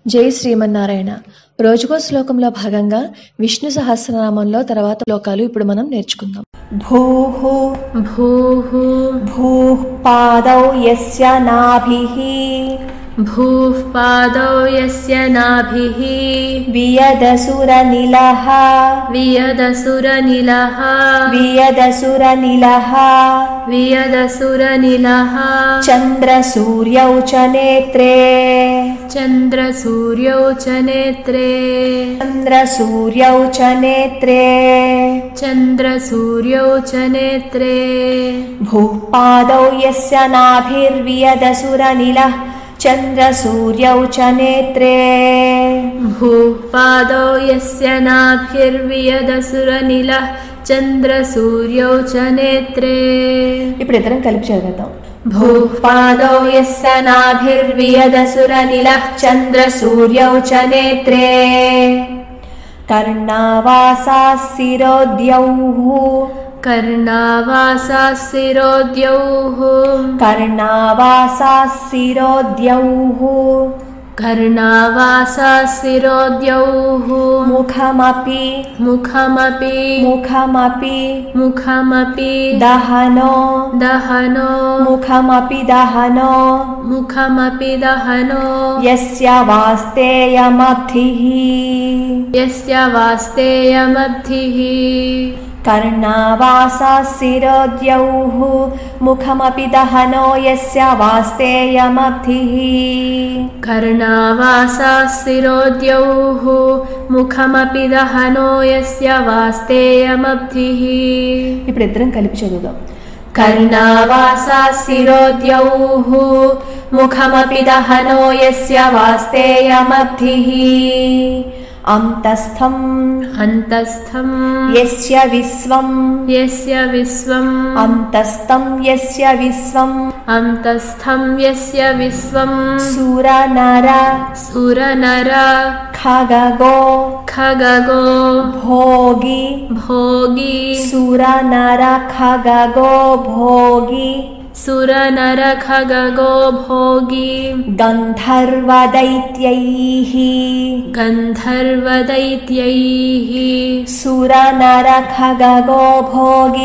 జై శ్రీమన్నారాయణ. రోజుకో శ్లోకంలో భాగంగా విష్ణు సహస్రనామంలో తర్వాత శ్లోకాలు ఇప్పుడు మనం నేర్చుకుందాం. భూః భూః భూః పాదౌ యస్య నాభిః భూః పాదౌ యస్య నాభిః వియదసురనిలః వియదసురనిలః వియదసురనిలః వియదసురనిలః చంద్రసూర్యౌ చ నేత్రే చంద్రసూర్యౌ చ నేత్రే చంద్రసూర్యౌ చ నేత్రే చంద్రసూర్యౌ చ నేత్రే భూః పాదౌ యస్య నాభిర్వియదసురనిలః చంద్రసూర్యౌ చ నేత్రే భూః పాదౌ యస్య నాభిర్వియదసురనిలః చంద్రసూర్యౌ చ నేత్రే. ఇప్పుడు ఇద్దరం కలిపి చదువుతాం. భూః పాదౌ యస్య నాభిర్వియదసురనిలః చంద్రసూర్యౌ చ నేత్రే కర్ణావాసాః శిరోద్యౌః కర్ణావాసాః శిరోద్యౌః కర్ణావాసాః శిరోద్యౌః కర్ణావాసాః శిరోద్యౌః ముఖమపి ముఖమపి ముఖమపి ముఖమపి దహనో దహనో ముఖమపి దహనో ముఖమపి దహనో యస్య వాస్తేయమబ్ధిః యస్య వాస్తేయమబ్ధిః కర్ణావాసాః శిరోద్యౌః ముఖమపి దహనో యస్య వాస్తేయమబ్ధిః కర్ణావాసాః శిరోద్యౌః ముఖమపి దహనో యస్య వాస్తేయమబ్ధిః. ఇప్పుడు ఇద్దరం కలిపి చదువుదాం. కర్ణావాసాః శిరోద్యౌః ముఖమపి దహనో యస్య వాస్తేయమబ్ధిః అంతస్థం అంతస్థం యస్య విశ్వం యస్య విశ్వం అంతస్థం యస్య విశ్వం అంతస్థం యస్య విశ్వం సురనర సురనర ఖగగో ఖగగో భోగి భోగి సురనర ఖగగో భోగి సురనర ఖగగో భోగి గంధర్వదైత్యైః గంధర్వదైత్యైః సురనర ఖగగో భోగి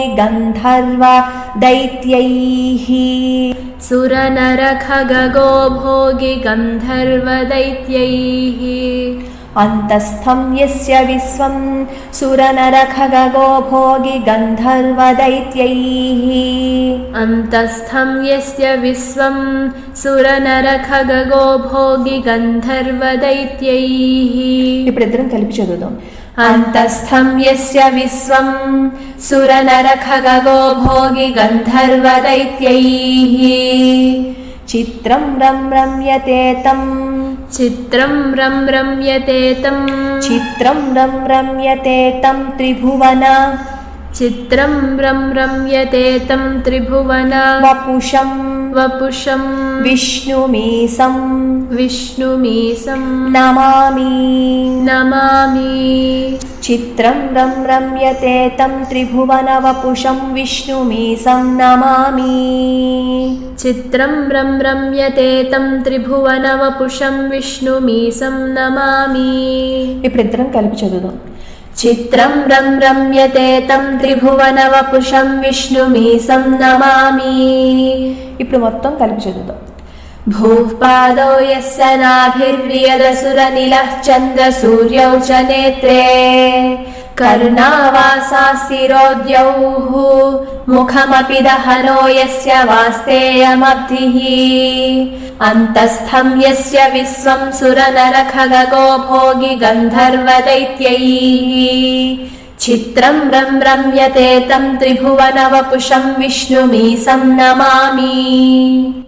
గంధర్వదైత్యైః సురనర ఖగగో భోగి గంధర్వదైత్యైః అంతస్థం యస్య విశ్వం సురనర ఖగగో భోగి గంధర్వదైత్యైః అంతస్థం యస్య విశ్వం సురనర ఖగగో భోగి గంధర్వదైత్యైః. ఇప్పుడు ఇద్దరం కలిపి చదువుదాం. అంతస్థం యస్య విశ్వం సురనర ఖగగో భోగి గంధర్వదైత్యైః చిత్రం రమ్యతే తం చిత్రం రమ్యతే తం చిత్రం రమ్యతే తం త్రిభువన చిత్రం రమ్యతే తం త్రిభువన వపుషం వపుషం విష్ణుమీశం విష్ణుమీశం నమామి నమామి. చిత్రం రమ్యతే తం త్రిభువన వపుషం విష్ణుమీశం నమామి చిత్రం రమ్యతే తం త్రిభువన వపుషం విష్ణుమీశం నమామి. ఇప్పుడు ఇద్దరం కలిపి చదువుదాం. చిత్రం రమ్యతే తం త్రిభువన వపుషం విష్ణుమీశం నమామి. ఇప్పుడు మొత్తం కలిపి చదువుదాం. భూః పాదౌ యస్య నాభిర్వియదసురనిలః చంద్రసూర్యౌ చ నేత్రే కర్ణావాసాః శిరోద్యౌః ముఖమపి దహనో యస్య వాస్తేయమబ్ధిః అంతస్థం యస్య విశ్వం సురనర ఖగగో భోగి గంధర్వదైత్యైః చిత్రం రమ్యతే తం త్రిభువన వపుషం విష్ణుమీశం నమామి.